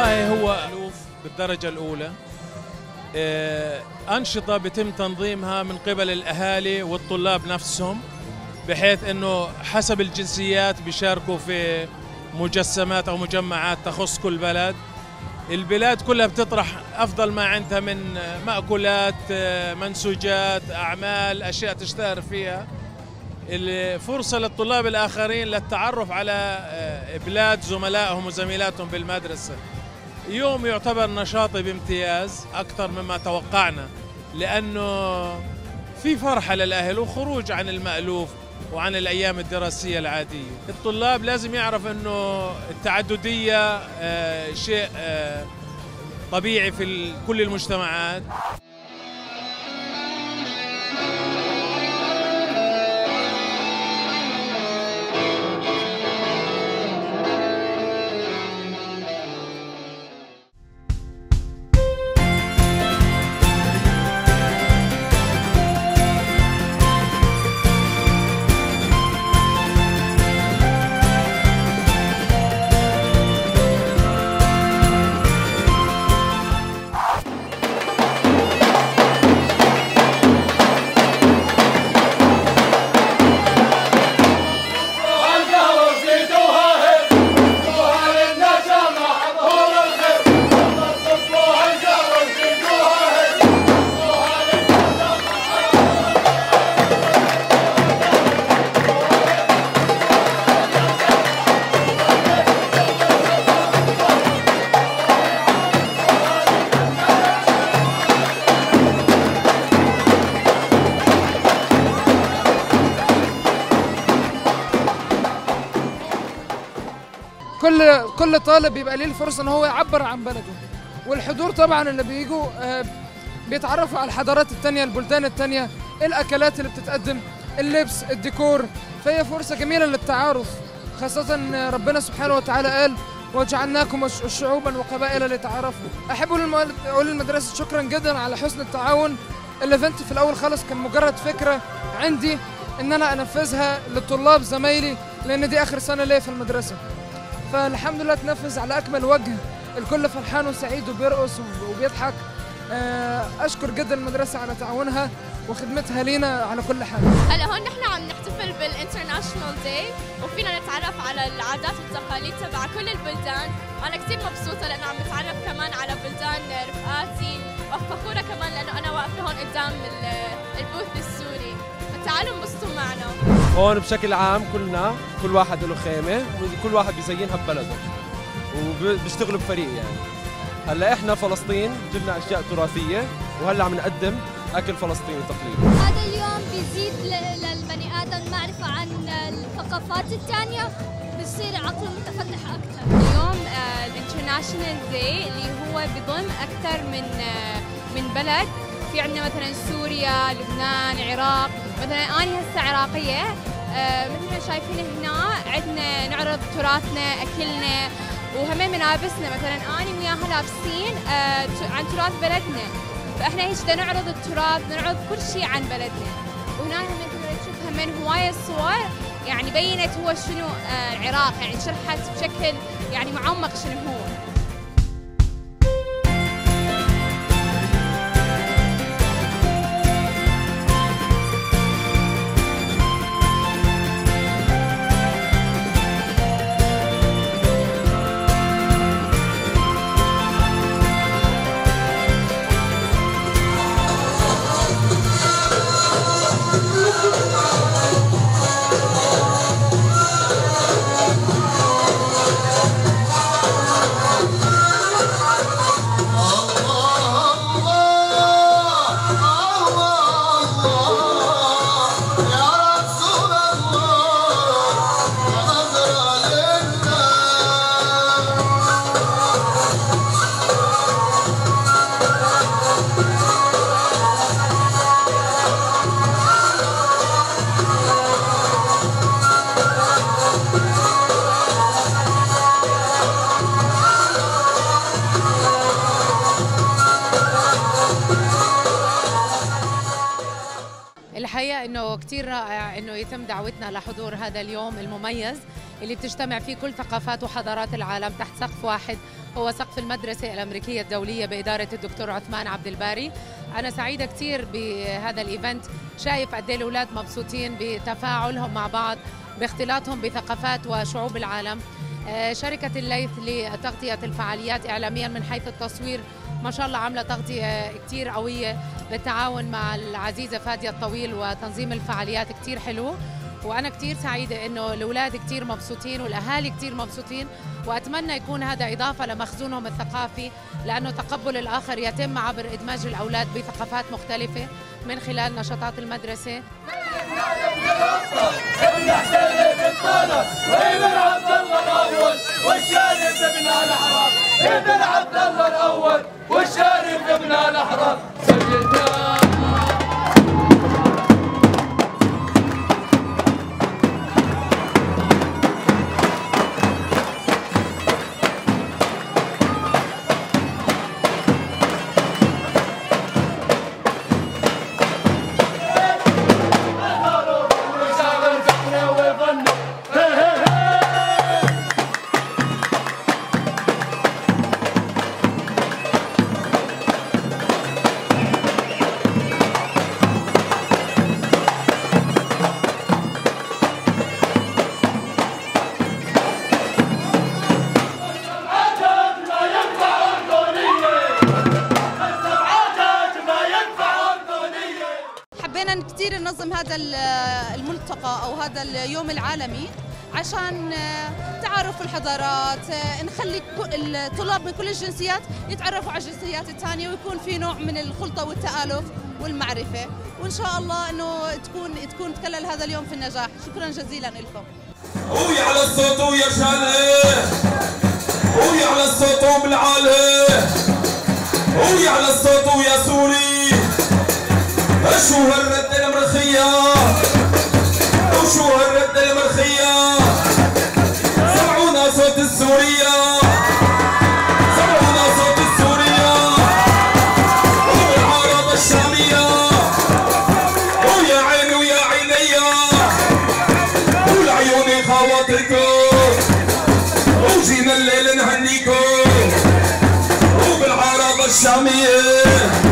والله هو ألوف بالدرجة الأولى. أنشطة بتم تنظيمها من قبل الأهالي والطلاب نفسهم، بحيث أنه حسب الجنسيات بيشاركوا في مجسمات أو مجمعات تخص كل بلد. البلاد كلها بتطرح أفضل ما عندها من مأكولات، منسوجات، أعمال، أشياء تشتهر فيها. الفرصة للطلاب الآخرين للتعرف على بلاد زملائهم وزميلاتهم بالمدرسة. يوم يعتبر نشاطي بامتياز أكثر مما توقعنا، لأنه في فرحة للأهل وخروج عن المألوف وعن الأيام الدراسية العادية. الطلاب لازم يعرف أنه التعددية شيء طبيعي في كل المجتمعات. كل طالب بيبقى ليه الفرصه ان هو يعبر عن بلده، والحضور طبعا اللي بيجوا بيتعرفوا على الحضارات التانية، البلدان التانية، الاكلات اللي بتتقدم، اللبس، الديكور. فهي فرصه جميله للتعارف، خاصه ربنا سبحانه وتعالى قال وجعلناكم شعوبا وقبائل لتعارفوا. احب اقول للمدرسه شكرا جدا على حسن التعاون. الايفنت في الاول خالص كان مجرد فكره عندي ان انا انفذها للطلاب زمايلي، لان دي اخر سنه ليا في المدرسه، فالحمد لله تنفذ على أكمل وجه. الكل فرحان وسعيد وبيرقص وبيضحك. أشكر جدا المدرسة على تعاونها وخدمتها لينا على كل حال. هلا هون نحن عم نحتفل بالانترناشونال داي، وفينا نتعرف على العادات والتقاليد تبع كل البلدان. أنا كثير مبسوطة لأنه عم نتعرف كمان على بلدان رفقاتي، وفخورة كمان لأنه أنا واقفة هون قدام البوث السوري. فتعالوا انبسطوا معنا. هون بشكل عام كل واحد له خيمة، وكل واحد بيزينها ببلده وبيشتغلوا بفريق. يعني هلا احنا فلسطين جبنا اشياء تراثية، وهلا عم نقدم اكل فلسطيني تقليدي. هذا اليوم بيزيد للبني ادم معرفة عن الثقافات الثانية، بصير عقله متفتح اكثر. اليوم الانترناشونال داي اللي هو بضم اكثر من بلد. في عندنا مثلا سوريا، لبنان، العراق. مثلا أنا هسه عراقية، مثل ما شايفين هنا عندنا نعرض تراثنا، أكلنا، وهم ملابسنا. مثلا أنا وياها لابسين عن تراث بلدنا، فإحنا هيك بدنا نعرض التراث، نعرض كل شيء عن بلدنا. وهنا هم تقدر تشوف هم هواية صور يعني بينت هو شنو العراق، يعني شرحت بشكل يعني معمق شنو هو. الحقيقة إنه كتير رائع إنه يتم دعوتنا لحضور هذا اليوم المميز اللي بتجتمع فيه كل ثقافات وحضارات العالم تحت سقف واحد، هو سقف المدرسة الأمريكية الدولية بإدارة الدكتور عثمان عبد الباري. أنا سعيدة كثير بهذا الإيفنت، شايف قد ايه الأولاد مبسوطين بتفاعلهم مع بعض، باختلاطهم بثقافات وشعوب العالم. شركة الليث لتغطية الفعاليات إعلاميا من حيث التصوير ما شاء الله عاملة تغطية كتير قوية بالتعاون مع العزيزة فادية الطويل، وتنظيم الفعاليات كتير حلو. وأنا كتير سعيدة إنه الأولاد كتير مبسوطين والأهالي كتير مبسوطين، وأتمنى يكون هذا إضافة لمخزونهم الثقافي، لأنه تقبل الآخر يتم عبر إدماج الأولاد بثقافات مختلفة من خلال نشاطات المدرسة. كثير ننظم هذا الملتقى أو هذا اليوم العالمي عشان تعرف الحضارات، نخلي الطلاب من كل الجنسيات يتعرفوا على الجنسيات الثانية، ويكون في نوع من الخلطة والتآلف والمعرفة، وإن شاء الله إنه تكون تكلل هذا اليوم في النجاح. شكرا جزيلا لكم. قوي على الصوت ويا شالي، قوي على الصوت وبالعالي، قوي على الصوت ويا سوري. شو هالرد المرخية، وشو هالرد المرخية، سمعونا صوت السورية، سمعونا صوت السورية، وبالعرب الشامية، ويا عيني ويا عينيا، ولعيوني خواطركم، وجينا الليل نهنيكم، وبالعرب الشامية.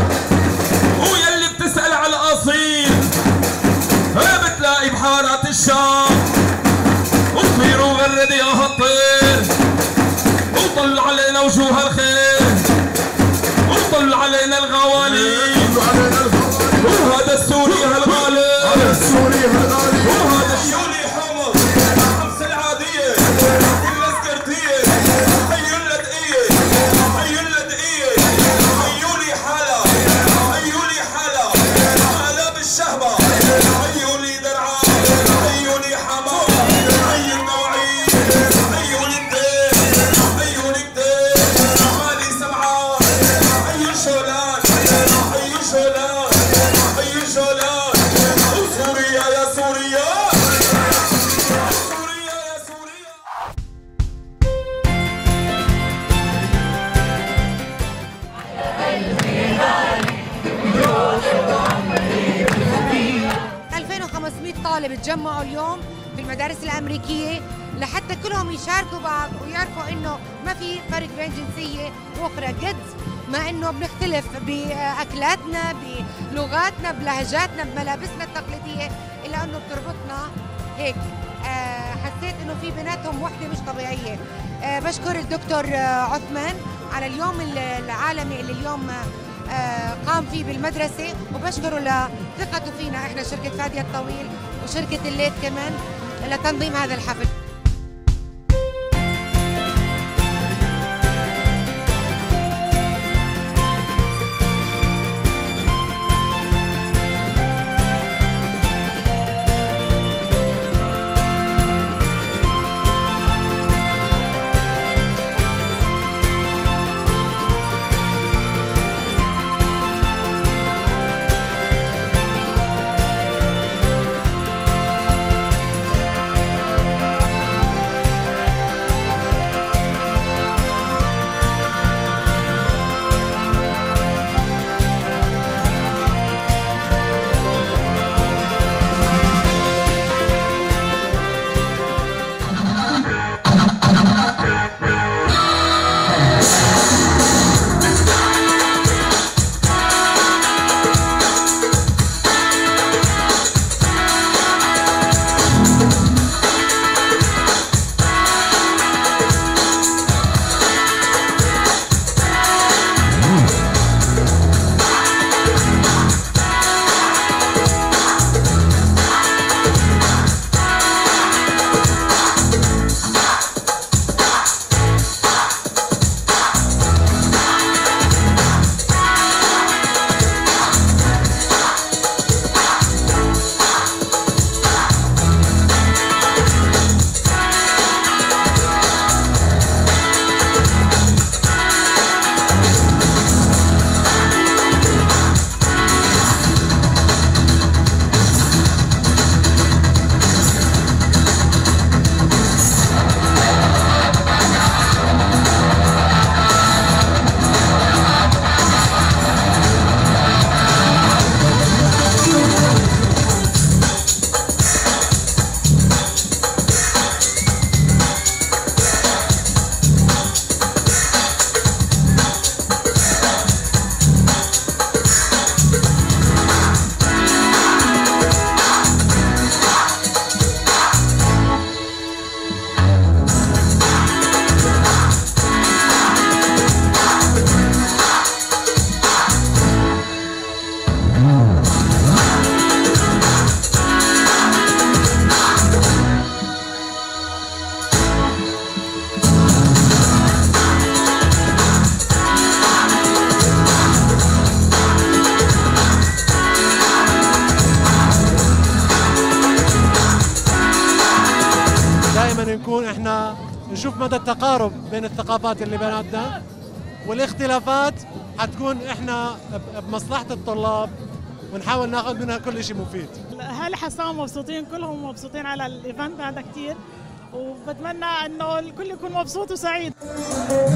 تسأل على الأصيل بتلاقي بحارات الشام، وطير وغرد يا هالطير، وطل علينا وجوه الخير، وطل علينا الغوالي، وهذا السوري هالغالي، وهذا الشولي حمص حمص العادية والاسكرتية، حيو اللدقية حيو اللدقية، حيولي حالة حيولي حالة الشهبة، حيولي درعا، حيولي حما، حي المواعيد، حيولي الدين، حيولي الدين، مالي سمعان، حي الشولان، حي الشولان، حي الشولان، وسوريا يا سوريا، سوريا يا سوريا. 2500 طالب تجمعوا اليوم في المدارس الأمريكية لحتى كلهم يشاركوا بعض ويعرفوا إنه ما في فرق بين جنسية وأخرى، قد ما إنه بنختلف بأكلاتنا بلغاتنا بلهجاتنا بملابسنا التقليدية، إلا إنه بتربطنا هيك. حسيت إنه في بيناتهم وحدة مش طبيعية. بشكر الدكتور عثمان على اليوم العالمي اللي اليوم قام فيه بالمدرسة، وبشكره لثقته فينا احنا شركة فادية الطويل وشركة الليث كمان لتنظيم هذا الحفل. نشوف مدى التقارب بين الثقافات اللي بيناتنا، والاختلافات حتكون احنا بمصلحة الطلاب ونحاول ناخذ منها كل شيء مفيد. اهالي حسام مبسوطين، كلهم مبسوطين على الايفنت هذا كثير، وبتمنى انه الكل يكون مبسوط وسعيد.